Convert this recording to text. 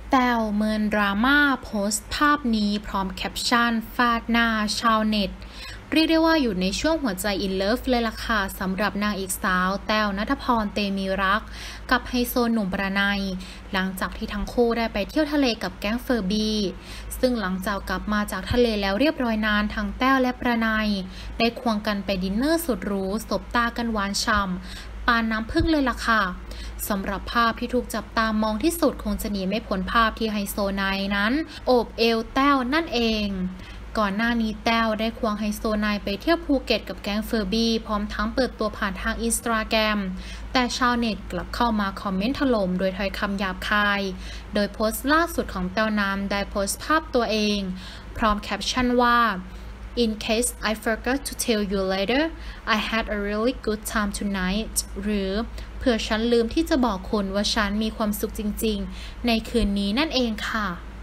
แต้วเมินดราม่าโพสต์ภาพนี้พร้อมแคปชั่นฟาดหน้าชาวเน็ตเรียกได้ว่าอยู่ในช่วงหัวใจอินเลิฟเลยล่ะค่ะสำหรับนางเอกสาวแต้วณัฐพรเตมีรักกับไฮโซหนุ่มประนัยหลังจากที่ทั้งคู่ได้ไปเที่ยวทะเลกับแก๊งเฟอร์บี้ซึ่งหลังจากกลับมาจากทะเลแล้วเรียบร้อยนานทั้งแต้วและประนัยได้ควงกันไปดินเนอร์สุดหรูสบตากันหวานฉ่ำปานน้ำผึ้งเลยล่ะค่ะสำหรับภาพที่ถูกจับตามองที่สุดคงจะหนีไม่พ้นภาพที่ไฮโซไนนั้นโอบเอวแต้วนั่นเองก่อนหน้านี้แต้วได้ควงไฮโซไนไปเที่ยวภูเก็ตกับแก๊งเฟอร์บี้พร้อมทั้งเปิดตัวผ่านทางอินสตาแกรมแต่ชาวเน็ตกลับเข้ามาคอมเมนต์ถล่มโดยถ้อยคำหยาบคายโดยโพสต์ล่าสุดของแต้วน้ำได้โพสต์ภาพตัวเองพร้อมแคปชั่นว่าIn case I forgot to tell you later, I had a really good time tonight หรือเผื่อฉันลืมที่จะบอกคุณว่าฉันมีความสุขจริงๆในคืนนี้นั่นเองค่ะ